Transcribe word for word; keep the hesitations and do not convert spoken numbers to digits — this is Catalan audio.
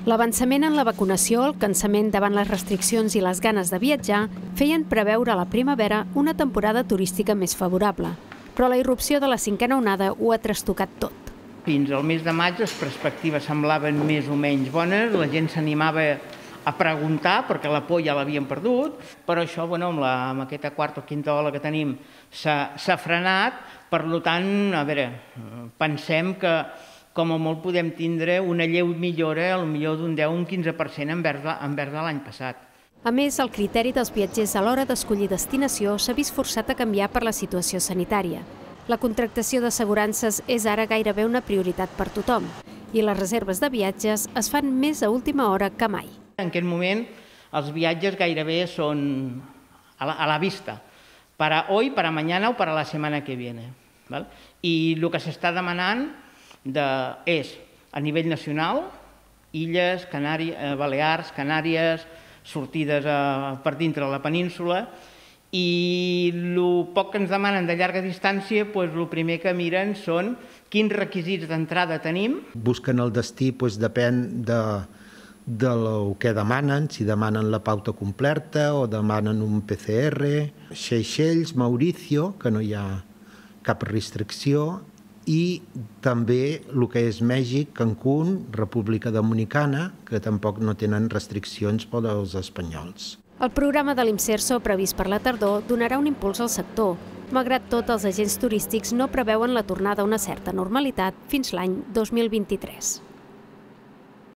L'avançament en la vacunació, el cansament davant les restriccions i les ganes de viatjar feien preveure a la primavera una temporada turística més favorable. Però la irrupció de la cinquena onada ho ha trastocat tot. Fins al mes de maig les perspectives semblaven més o menys bones, la gent s'animava a preguntar perquè la por ja l'havien perdut, però això, bueno, amb, la, amb aquesta quarta o quinta ola que tenim s'ha frenat, per tant, a veure, pensem que com a molt podem tindre una lleu millora, potser d'un deu o un quinze per cent envers de l'any passat. A més, el criteri dels viatgers a l'hora d'escollir destinació s'ha vist forçat a canviar per la situació sanitària. La contractació d'assegurances és ara gairebé una prioritat per tothom i les reserves de viatges es fan més a última hora que mai. En aquest moment els viatges gairebé són a la, a la vista, para hoy, para mañana o para la semana que viene. ¿Vale? I el que s'està demanant de, és a nivell nacional, Illes, Canàries, Balears, Canàries, sortides a, per dintre de la península, i el poc que ens demanen de llarga distància, doncs, el primer que miren són quins requisits d'entrada tenim. Busquen el destí, doncs, depèn de, del que demanen, si demanen la pauta completa o demanen un P C R, Seychelles, Mauricio, que no hi ha cap restricció, i també el que és Mèxic, Cancún, República Dominicana, que tampoc no tenen restriccions per als espanyols. El programa de l'Imserso, previst per la tardor, donarà un impuls al sector. Malgrat tot, els agents turístics no preveuen la tornada a una certa normalitat fins l'any dos mil vint-i-tres.